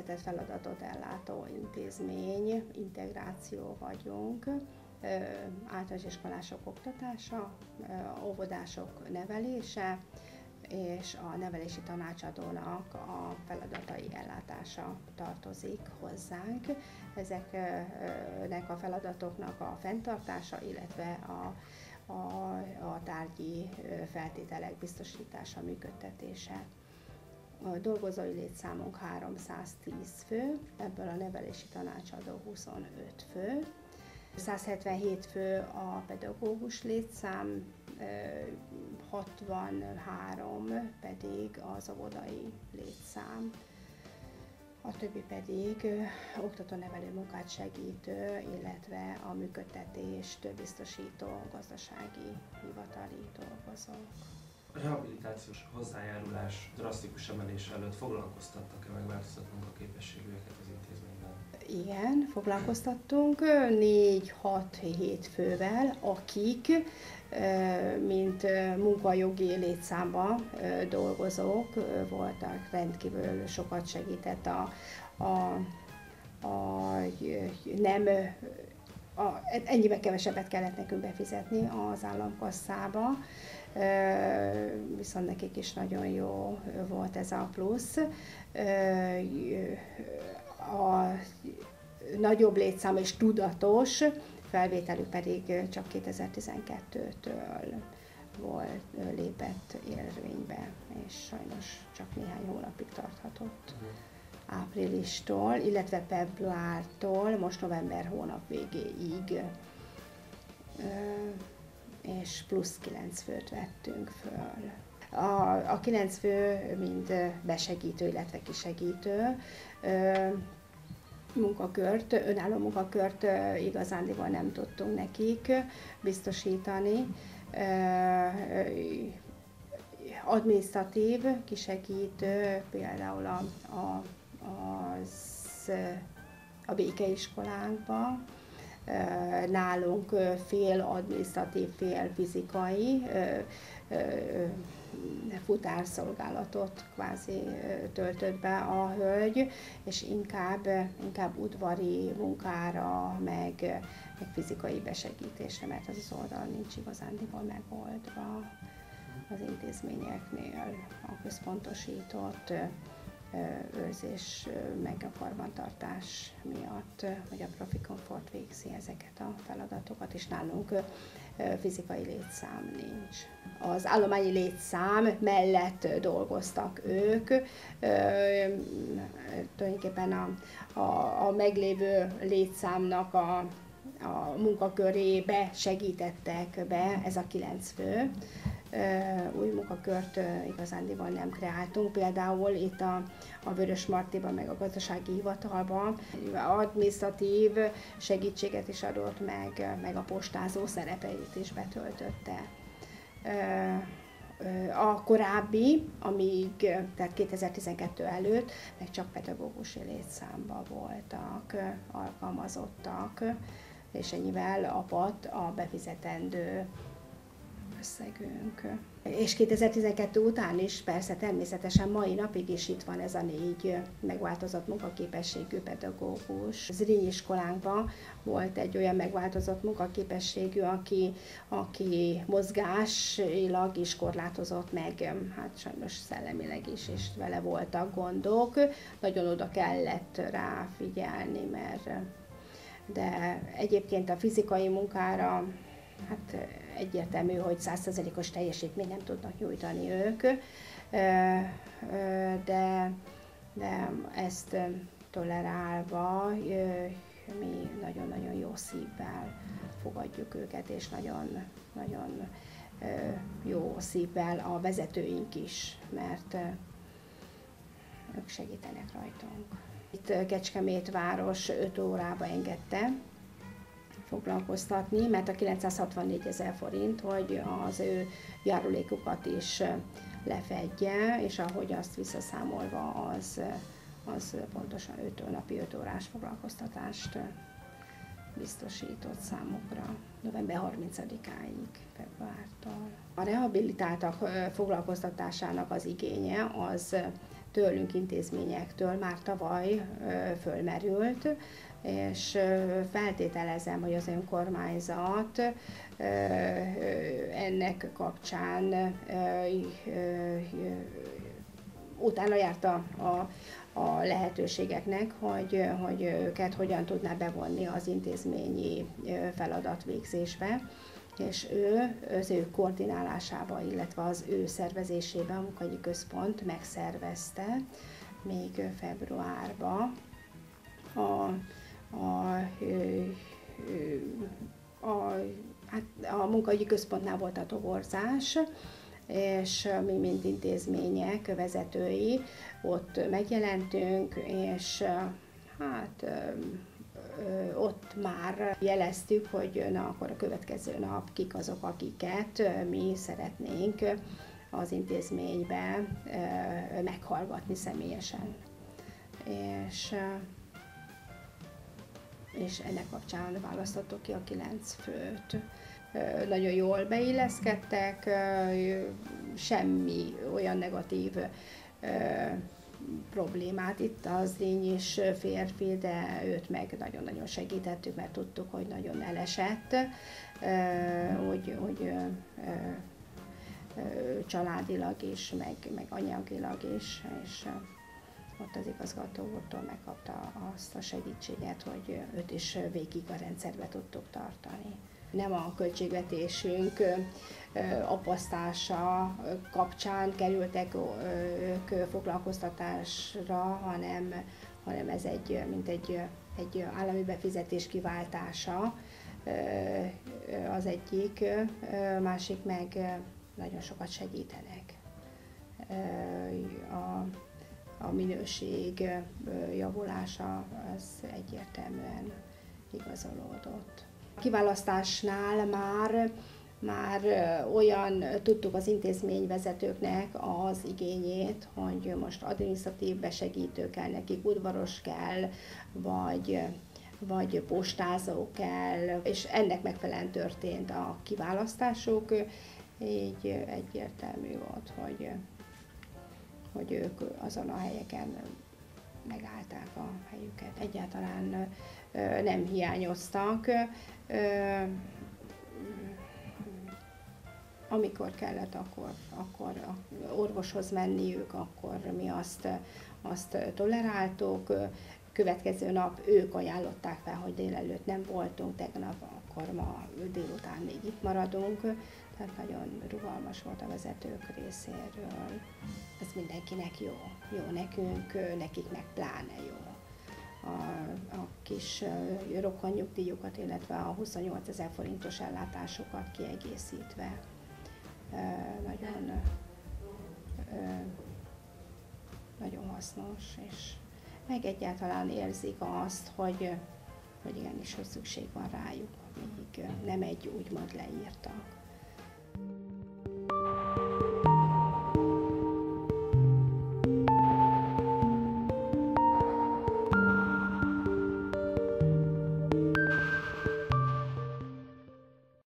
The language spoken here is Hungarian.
összetett feladatot ellátó intézmény, integráció vagyunk, általános iskolások oktatása, óvodások nevelése, és a nevelési tanácsadónak a feladatai ellátása tartozik hozzánk. Ezeknek a feladatoknak a fenntartása, illetve a tárgyi feltételek biztosítása, működtetése. A dolgozói létszámunk 310 fő, ebből a nevelési tanácsadó 25 fő. 177 fő a pedagógus létszám, 63 pedig az óvodai létszám. A többi pedig oktató-nevelő munkát segítő, illetve a működtetést biztosító gazdasági hivatali dolgozók. A rehabilitációs hozzájárulás drasztikus emelése előtt foglalkoztattak-e, megváltoztattak a képességűeket az intézményben? Igen, foglalkoztattunk 4-6-7 fővel, akik mint munkajogi létszámban dolgozók voltak, rendkívül sokat segített ennyivel kevesebbet kellett nekünk befizetni az államkasszába, viszont nekik is nagyon jó volt ez a plusz. A nagyobb létszám és tudatos felvételük pedig csak 2012-től lépett érvénybe, és sajnos csak néhány hónapig tarthatott. Áprilistól, illetve februártól, most november hónap végéig, és plusz 9 főt vettünk föl. A 9 fő mind besegítő, illetve kisegítő munkakört, önálló munkakört igazándiból nem tudtunk nekik biztosítani. Adminisztratív kisegítő, például a békeiskolánkban, nálunk fél adminisztratív, fél fizikai futárszolgálatot kvázi töltött be a hölgy, és inkább udvari munkára, meg fizikai besegítésre, mert az oldal nincs igazándiból megoldva az intézményeknél. A központosított őrzés meg a karbantartás miatt, hogy a profi komfort végzi ezeket a feladatokat, és nálunk fizikai létszám nincs. Az állományi létszám mellett dolgoztak ők, tulajdonképpen a meglévő létszámnak a munkakörébe segítettek be, ez a 9 fő. Új munkakört igazándiból nem kreáltunk, például itt a Vörösmartyban, meg a gazdasági hivatalban adminisztratív segítséget is adott, meg a postázó szerepeit is betöltötte. A korábbi, tehát 2012 előtt, meg csak pedagógusi létszámban voltak alkalmazottak, és ennyivel apadt a befizetendő összegünk. És 2012 után is persze természetesen mai napig is itt van ez a 4 megváltozott munkaképességű pedagógus. Zrínyi iskolánkban volt egy olyan megváltozott munkaképességű, aki mozgásilag is korlátozott meg, hát sajnos szellemileg is, és vele voltak gondok. Nagyon oda kellett rá figyelni, de egyébként a fizikai munkára hát egyértelmű, hogy 100%-os teljesítményt nem tudnak nyújtani ők, de ezt tolerálva mi nagyon-nagyon jó szívvel fogadjuk őket, és nagyon jó szívvel a vezetőink is, mert ők segítenek rajtunk. Itt Kecskemét város 5 órába engedte foglalkoztatni, mert a 964 000 forint, hogy az ő járulékukat is lefedje, és ahogy azt visszaszámolva, az pontosan 5 órás foglalkoztatást biztosított számukra november 30-áig, februártól. A rehabilitáltak foglalkoztatásának az igénye az tőlünk intézményektől már tavaly fölmerült, és feltételezem, hogy az önkormányzat ennek kapcsán utána járt a lehetőségeknek, hogy őket hogyan tudná bevonni az intézményi feladatvégzésbe, és az ő koordinálásában, illetve az ő szervezésében a munkahogyi központ megszervezte még februárban a munkahogyi központnál volt a toborzás, és mi, mint intézmények vezetői ott megjelentünk, és ott már jeleztük, hogy na, akkor a következő nap kik azok, akiket mi szeretnénk az intézménybe meghallgatni személyesen. És ennek kapcsán választottuk ki a 9 főt. Nagyon jól beilleszkedtek, semmi olyan negatív problémát. Itt az lény is férfi, de őt meg nagyon-nagyon segítettük, mert tudtuk, hogy nagyon elesett, hogy családilag is, meg anyagilag is, és ott az igazgató úrtól megkapta azt a segítséget, hogy őt is végig a rendszerbe tudtuk tartani. Nem a költségvetésünk apasztása kapcsán kerültek ők foglalkoztatásra, hanem ez egy állami befizetés kiváltása az egyik, másik meg nagyon sokat segítenek. A minőség javulása az egyértelműen igazolódott. A kiválasztásnál már olyan tudtuk az intézményvezetőknek az igényét, hogy most adminisztratív besegítő kell nekik, udvaros kell, vagy postázó kell, és ennek megfelelően történt a kiválasztásuk, így egyértelmű volt, hogy ők azon a helyeken megállták a helyüket. Egyáltalán nem hiányoztak. Amikor kellett, akkor orvoshoz menniük, akkor mi azt toleráltuk. Következő nap ők ajánlották fel, hogy délelőtt nem voltunk tegnap, akkor ma délután még itt maradunk. Tehát nagyon rugalmas volt a vezetők részéről. Ez mindenkinek jó. Jó nekünk, nekik meg pláne jó. A kis rokonnyugdíjukat, illetve a 28 000 forintos ellátásokat kiegészítve. Nagyon hasznos, és meg egyáltalán érzik azt, hogy igenis, hogy szükség van rájuk, még nem egy úgymond leírtak.